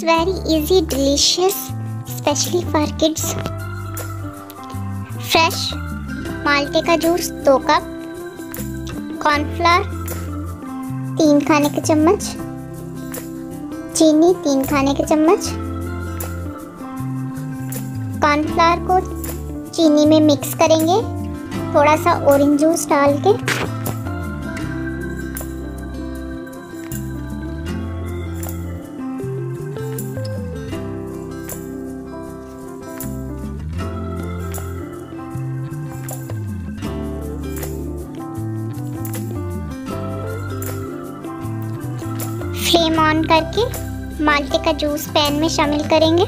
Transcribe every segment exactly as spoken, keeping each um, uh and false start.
It's very easy, delicious, especially for kids. Fresh माल्टे का जूस दो कप, कॉर्नफ्लोर तीन खाने के चम्मच, चीनी तीन खाने के चम्मच। कॉर्नफ्लोर को चीनी में मिक्स करेंगे, थोड़ा सा ऑरेंज जूस डाल के। फ्लेम ऑन करके माल्टे का जूस पैन में शामिल करेंगे।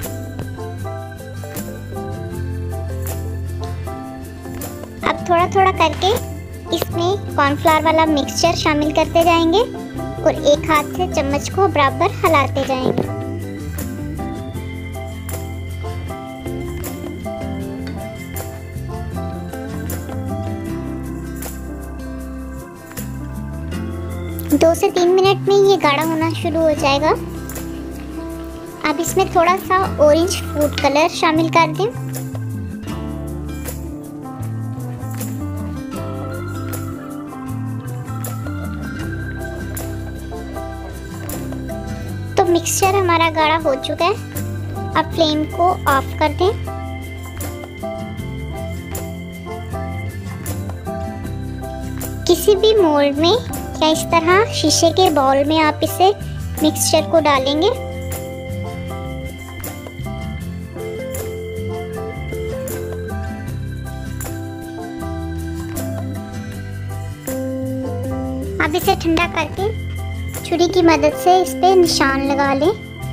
अब थोड़ा थोड़ा करके इसमें कॉर्नफ्लोर वाला मिक्सचर शामिल करते जाएंगे और एक हाथ से चम्मच को बराबर हिलाते जाएंगे। दो से तीन मिनट में ये गाढ़ा होना शुरू हो जाएगा। अब इसमें थोड़ा सा ऑरेंज फूड कलर शामिल कर दें। तो मिक्सचर हमारा गाढ़ा हो चुका है। अब फ्लेम को ऑफ कर दें। किसी भी मोल्ड में या इस तरह शीशे के बाउल में आप इसे मिक्सचर को डालेंगे। अब इसे ठंडा करके छुरी की मदद से इस पे निशान लगा लें,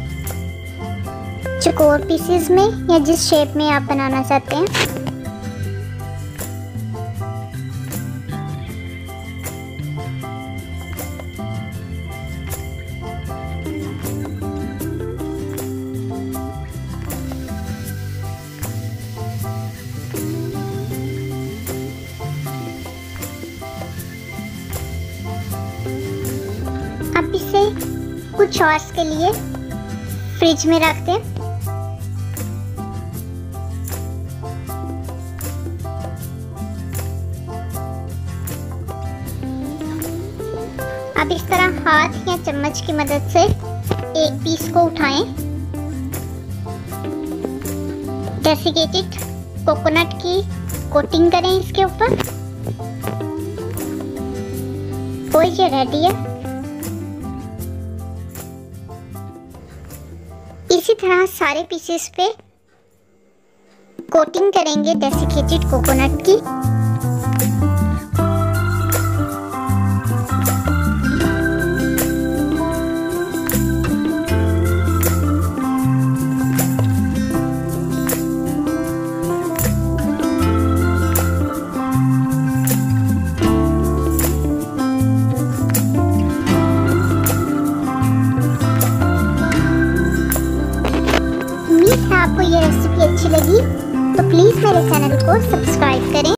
चौकोर पीसेस में या जिस शेप में आप बनाना चाहते हैं। अब इसे कुछ आवर्स के लिए फ्रिज में रख दें। अब इस तरह हाथ या चम्मच की मदद से एक पीस को उठाएं। डेसिकेटेड कोकोनट की कोटिंग करें इसके ऊपर। तो ये रेडी है। इसी तरह सारे पीसेस पे कोटिंग करेंगे डेसिकेटेड कोकोनट की।